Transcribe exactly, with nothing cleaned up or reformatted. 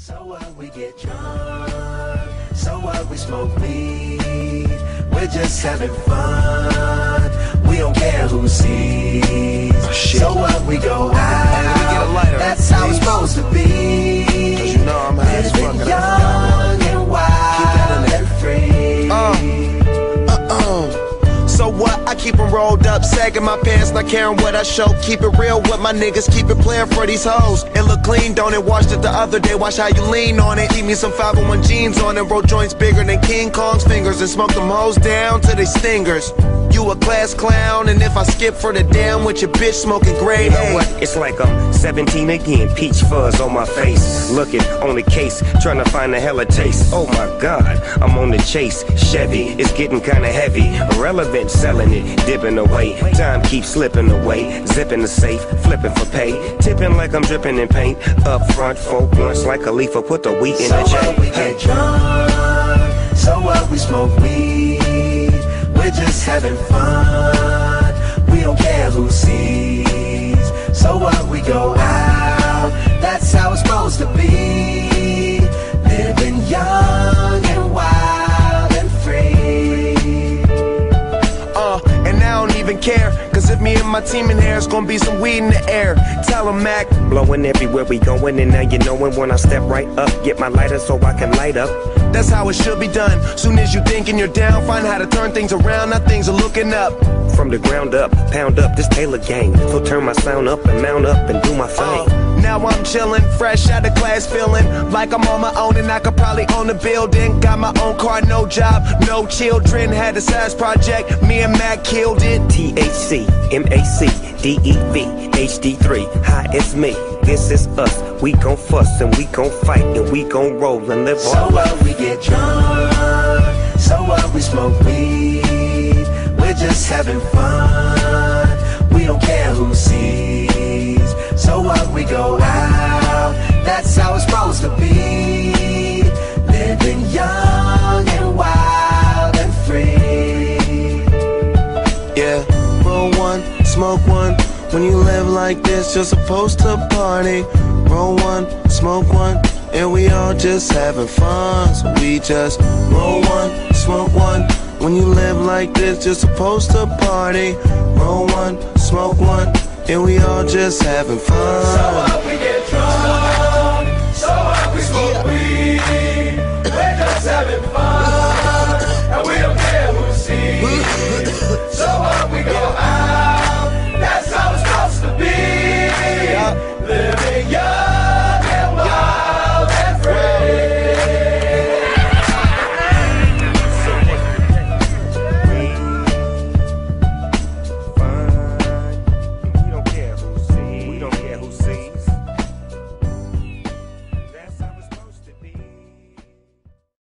So what, we get drunk, so what, we smoke weed, we're just having fun, we don't care who sees. Oh, so what, we go out, lighter, that's please. How it's supposed to be. Cause you know I'm high as fuck, young and wild and free. uh, uh-uh. So what, I keep them rolled up, sagging my pants, not caring what I show. Keep it real with my niggas, keep it playing for these hoes. It look clean, don't it? Washed it the other day, watch how you lean on it. Leave me some five oh one jeans on and roll joints bigger than King Kong's fingers, and smoke them hoes down to they stingers. You a class clown, and if I skip for the damn with your bitch smoking grade, you know what? It's like I'm seventeen again, peach fuzz on my face, looking on the case, trying to find a hella taste. Oh my god, I'm on the chase, Chevy, it's getting kinda heavy, irrelevant, selling it, dipping away, time keeps slipping away, zipping the safe, flipping for pay, tipping like I'm dripping in paint, up front, four blunts like a leaf, put the wheat in so the J. What, we get drunk, so what, we smoke weed, we're just having fun, we don't care who sees. So what, we go out, that's how it's supposed to be. Living young and wild and free. Uh, and I don't even care, cause if me and my team in here, it's gonna be some weed in the air. Tell 'em Mac, blowing everywhere we going, and now you knowin' when I step right up, get my lighter so I can light up. That's how it should be done. Soon as you thinking you're down, find how to turn things around. Now things are looking up. From the ground up, pound up this Taylor gang. So turn my sound up and mount up and do my thing. Uh, now I'm chillin', fresh out of class, feeling like I'm on my own and I could probably own a building. Got my own car, no job, no children. Had a size project, me and Mac killed it. T H C, M A C, D E V, H D three, hi, it's me. This is us, we gon' fuss and we gon' fight and we gon' roll and live on. So what, we get drunk, so what, we smoke weed, we're just having fun, we don't care who sees. So what, we go out, that's how it's supposed to be. Living young and wild and free. Yeah, roll one, smoke one. When you live like this, you're supposed to party. Roll one, smoke one, and we all just having fun. So we just roll one, smoke one. When you live like this, you're supposed to party. Roll one, smoke one, and we all just having fun. So what, we get